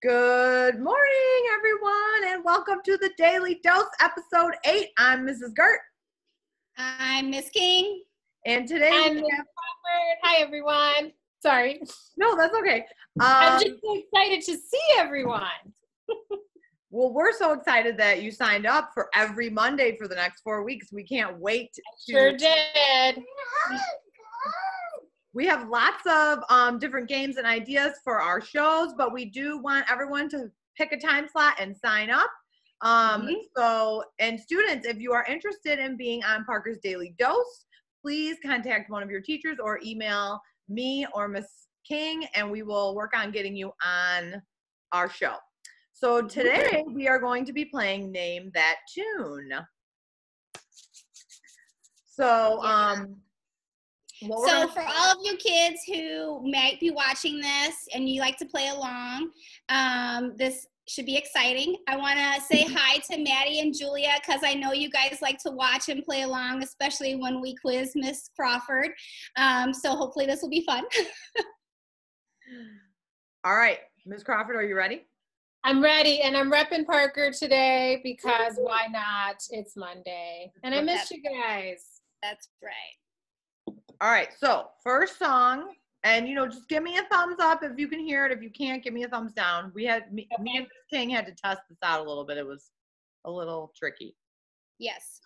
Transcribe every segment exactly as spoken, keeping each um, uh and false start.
Good morning, everyone, and welcome to the Daily Dose, episode eight. I'm Missus Gehrt. I'm Miss King. And today I'm we Miss have... Crawford. Hi, everyone. Sorry. No, that's okay. Um, I'm just so excited to see everyone. Well, we're so excited that you signed up for every Monday for the next four weeks. We can't wait to... Sure did. We have lots of um, different games and ideas for our shows, but we do want everyone to pick a time slot and sign up. Um, mm-hmm. So, and students, if you are interested in being on Parker's Daily Dose, please contact one of your teachers or email me or Miss King, and we will work on getting you on our show. So today we are going to be playing Name That Tune. So, um, Well, so for all of you kids who might be watching this and you like to play along, um, this should be exciting. I want to say hi to Maddie and Julia because I know you guys like to watch and play along, especially when we quiz Miss Crawford. Um, so hopefully this will be fun. All right, Miss Crawford, are you ready? I'm ready, and I'm repping Parker today because why not? It's Monday, and I miss you guys. That's right. All right, so first song, and you know, just give me a thumbs up if you can hear it. If you can't, give me a thumbs down. We had me, okay. me and Miss King had to test this out a little bit. It was a little tricky. Yes.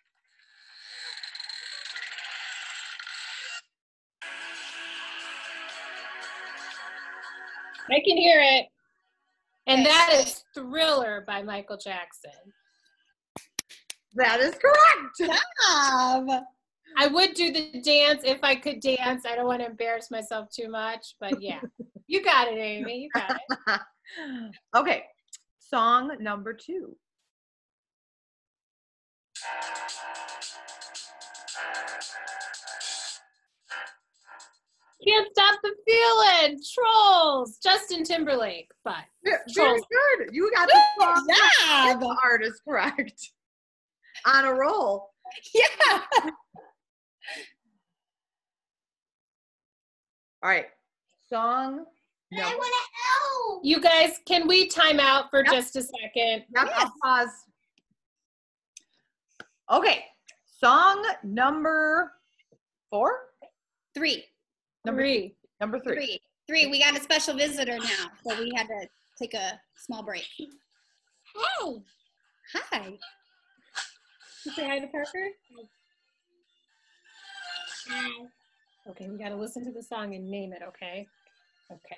I can hear it. And that is Thriller by Michael Jackson. That is correct. Good job. I would do the dance if I could dance. I don't want to embarrass myself too much, but yeah. You got it, Amy. You got it. Okay. Song number two. Can't Stop the Feeling. Trolls. Justin Timberlake. But yeah, Trolls. Very good. You got the song the artist correct. On a roll. Yeah. All right. Song. No. I want to help. You guys, can we time out for yep. just a second? Yep, yes. I'll pause. Okay. Song number four? Three. Number three. Number three. Three. Three. We got a special visitor now, so we had to take a small break. Hey. Hi. You say hi to Parker? Hi. Okay, we gotta listen to the song and name it, okay? Okay.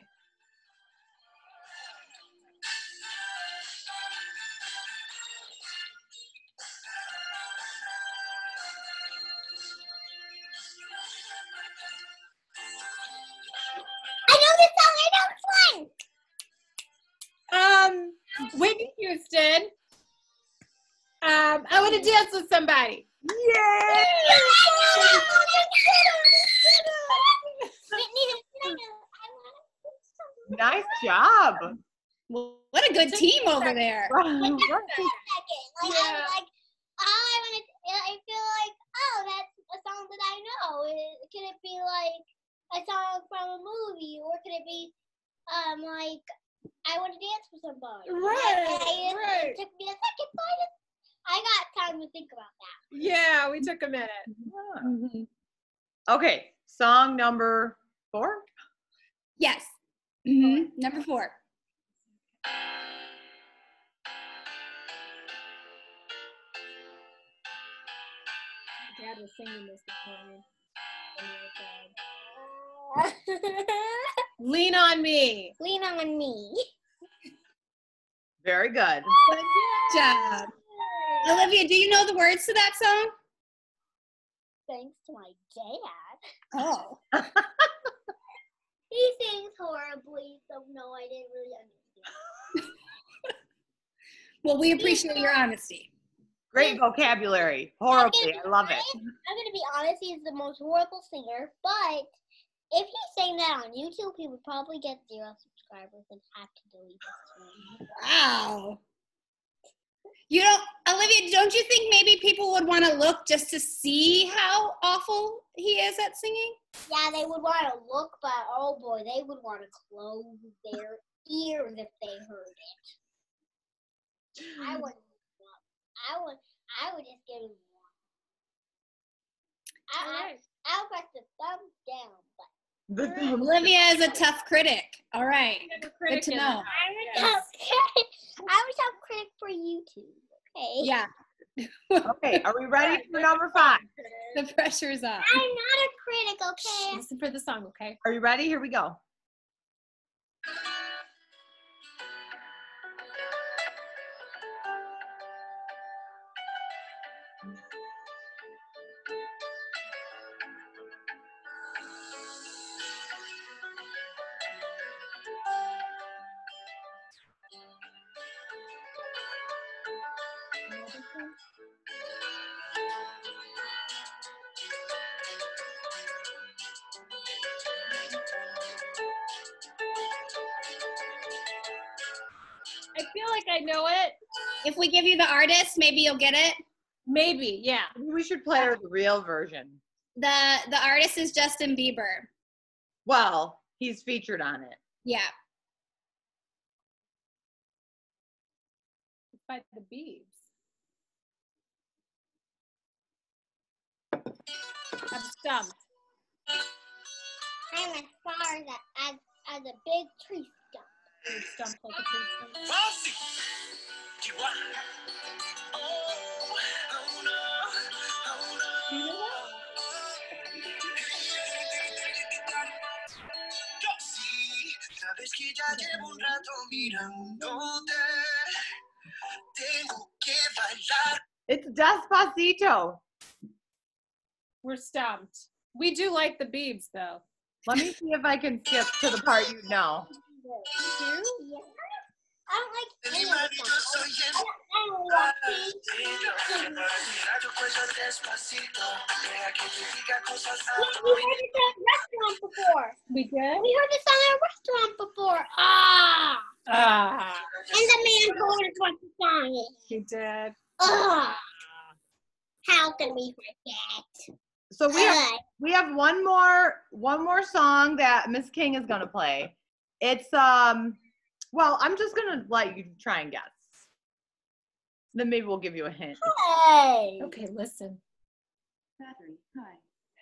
I know this song, I know this one! Um, Whitney Houston. Um, I want to dance with somebody. Yay! Nice job. Well, what a good team over there. Like, yeah. like, I, like, I want to, I feel like, oh, that's a song that I know. It, could it be like a song from a movie, or could it be um like I want to dance with somebody? Right, and I, right. It took me a second, but I, just, I got time to think about that. Yeah, we took a minute. Yeah. Mm-hmm. Okay, song number four? Yes. Mm-hmm. Number four. Dad was singing this this morning. Lean on me. Lean on me. Very good. Good job. Olivia, do you know the words to that song? Thanks to my dad. Oh. He sings horribly, so no, I didn't really understand. Well, we appreciate your honesty. Great vocabulary. Horribly. I love it. I'm going to be honest, he's the most horrible singer, but if he sang that on YouTube, he would probably get zero subscribers and have to delete his channel. Wow. You don't, Olivia, don't you think maybe people would want to look just to see how awful he is at singing? Yeah, they would want to look, but oh boy, they would want to close their ears if they heard it. I would, I would, I would just give them one. I, Right. I, I'll press the thumbs down button. The thumb- Olivia is a tough critic. All right. Good to know. I'm a tough critic. I'm a tough critic for you two. Okay. Yeah. Okay, are we ready for number five? The pressure's on. I'm not a critic, okay? Listen for the song, okay? Are you ready? Here we go. I feel like I know it. If we give you the artist, maybe you'll get it. Maybe, yeah. We should play her the real version. The the artist is Justin Bieber. Well, he's featured on it. Yeah. It's by the Beebs. I'm stumped. I'm as far as a, as, as a big tree stump. You're stumped like a tree stump. Do you know that? It's Despacito. We're stumped. We do like the Beebs, though. Let me see if I can skip to the part you know. Yeah. I don't like any of the songs. I don't, I don't like these. Yeah, we heard it at a restaurant before. We did? We heard this song at a restaurant before. Ah! Ah, And the man told us what the song is. he did. Ah! How can we forget? So we have Ah. we have one more one more song that Miss King is gonna play. It's um well, I'm just gonna let you try and guess. Then maybe we'll give you a hint. Hey! Okay, listen. Battery, hi.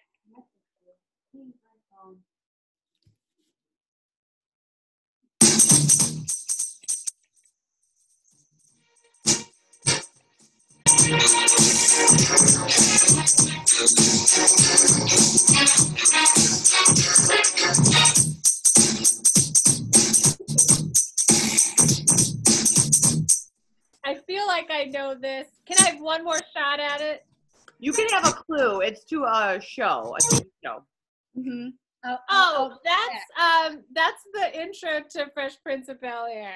I feel like I know this. Can I have one more shot at it? You can have a clue. It's to a show, a T V show. Mm-hmm. Oh, Oh, that's um, that's the intro to Fresh Prince of Bel-Air.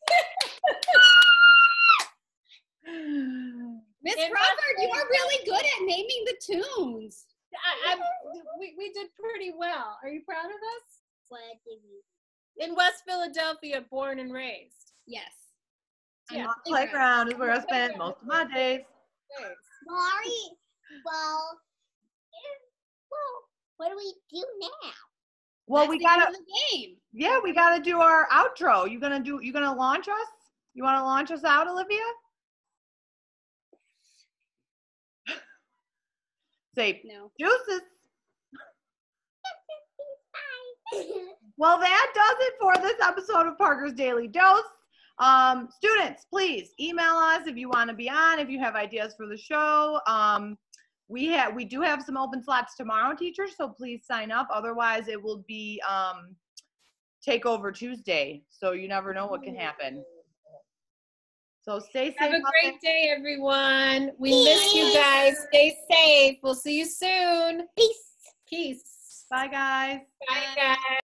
Miss In Crawford, you West are really good at naming the tunes. I, I'm, we we did pretty well. Are you proud of us? What did you In West Philadelphia, born and raised. Yes. Yeah. The playground is where I spend most of my days. Sorry. Well, eh, well, what do we do now? Well, That's we the end gotta of the game. yeah, we gotta do our outro. You gonna do you gonna launch us? You wanna launch us out, Olivia? Say No. juices. Bye. Well, that does it for this episode of Parker's Daily Dose. Um, students, please email us if you want to be on, if you have ideas for the show. Um, we have we do have some open slots tomorrow, teachers, so please sign up. Otherwise, it will be um, Takeover Tuesday, so you never know what can happen. So stay safe. Have a out great day, everyone. We miss you guys. Stay safe. We'll see you soon. Peace. Peace. there. Bye, guys. Bye, guys.